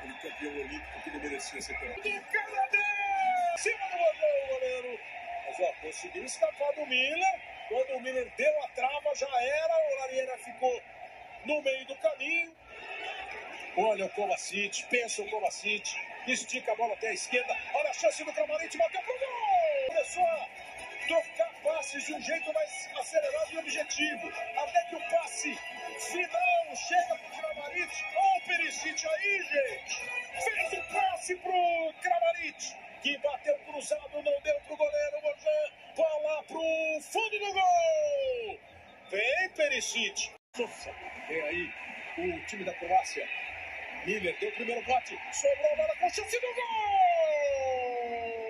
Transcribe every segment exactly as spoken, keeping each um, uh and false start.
Ele campeão olímpico que ele merecia ser campeão. Do Canadá! Cima do gol, goleiro. Mas ó, conseguiu escapar do Miller. Quando o Miller deu a trava, já era. O Lariera ficou no meio do caminho. Olha o Kovacic, pensa o Kovacic. Estica a bola até a esquerda. Olha a chance do Kramaric, bateu pro gol! Começou a trocar passes de um jeito mais acelerado e objetivo. Até que o passe final chega pro Kramaric. Olha o Perisic aí, gente. Fez o passe pro Kramaric, que bateu cruzado, não deu pro goleiro Borjan. Bola pro fundo do gol. Vem Perisic. Nossa, vem aí o time da Croácia. Miller deu o primeiro bote. Sobrou a bola com chance do gol.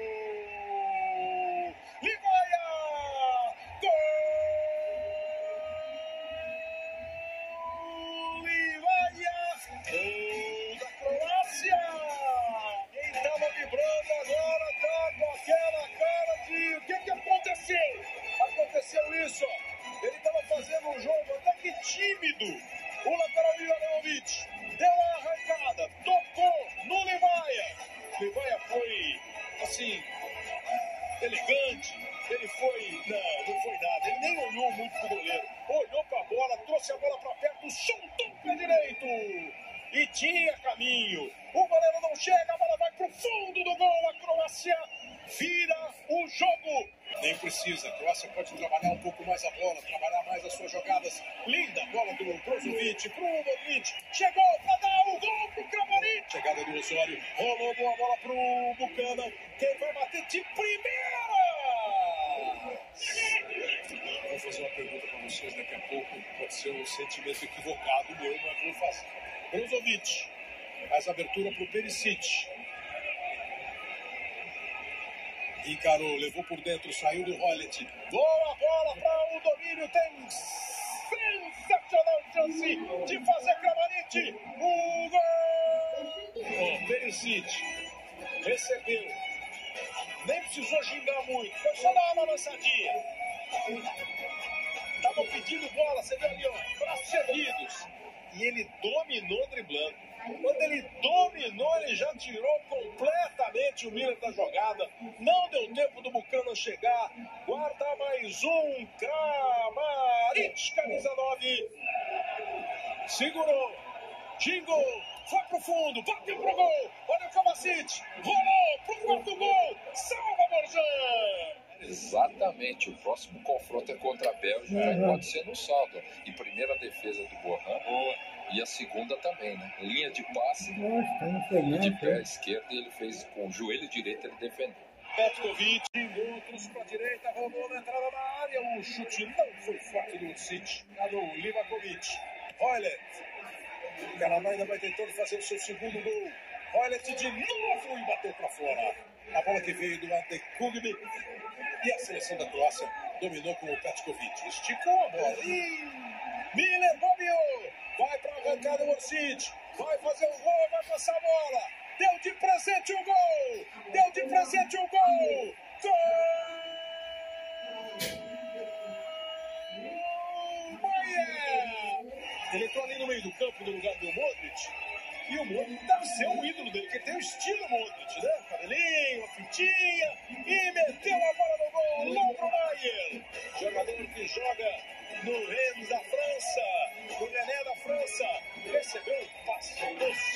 Livaia. Gol. Livaia. Gol da Croácia. Quem estava vibrando agora tá com aquela cara de... O que que aconteceu? Aconteceu isso. Ele estava fazendo um jogo até que tímido. O lateral Ivanovic deu a arrancada, tocou no Livaia. Livaia foi, assim, elegante. Ele foi, não, não foi nada. Ele nem olhou muito pro goleiro. Olhou pra bola, trouxe a bola pra perto, chutou o pé direito. E tinha caminho. O goleiro não chega, a bola vai pro fundo do gol. A Croácia vira o jogo. Nem precisa, a Croácia pode trabalhar um pouco mais a bola, trabalhar mais as suas jogadas. Linda bola do Brozovic pro Modric. Chegou pra dar o gol pro Kramaric. Chegada do Osório, rolou boa bola pro Buchanan. Quem vai bater de primeira? Vou fazer uma pergunta pra vocês daqui a pouco. Pode ser um sentimento equivocado meu, mas vou fazer. Brozovic faz abertura pro Perisic. Encarou, levou por dentro, saiu do Hollett. Boa bola para o domínio, tem sensacional chance de fazer Kramaric. O gol! Oh, Perisic recebeu. Nem precisou gingar muito, foi só dar uma lançadinha. Estavam pedindo bola, você viu ali, ó, braços erguidos. E ele dominou driblando. Quando ele dominou, ele já tirou completamente o Miller da jogada. Não deu tempo do Buchanan chegar. Guarda mais um. Kramaric, camisa nove. Segurou. Gingou. Foi pro fundo. Bateu pro gol. Olha o Kovacic. Rolou pro quarto gol. Salva Borjan. Exatamente, o próximo confronto é contra a Bélgica e uhum. pode ser no saldo. E primeira defesa do Borjan, boa. E a segunda também, né? Linha de passe e de pé esquerdo, e ele fez com o joelho direito, ele defendeu. Petkovic, outros para a direita, rolou na entrada da área. O chute não foi forte do City. Ganhou Livakovic. Hoylett. O Canadá ainda vai tentando fazer o seu segundo gol. Hoylett de novo e bateu para fora. A bola que veio do Adekugbe. E a seleção da Croácia dominou com o Petkovic. Esticou a bola. Ih, Miller bobeou. Vai para a arrancada o Orsic. Vai fazer o gol, vai passar a bola. Deu de presente o gol. Deu de presente o gol. Gol! Bayern! Ele entrou ali no meio do campo no lugar do Modric. E o Modric deve ser um ídolo dele, porque tem o estilo Modric, né? Cabelinho, a fitinha. E meteu a bola no gol. Alô pro Bayern. Jogador que joga no Rennes da França. O René da França. Recebeu um passe do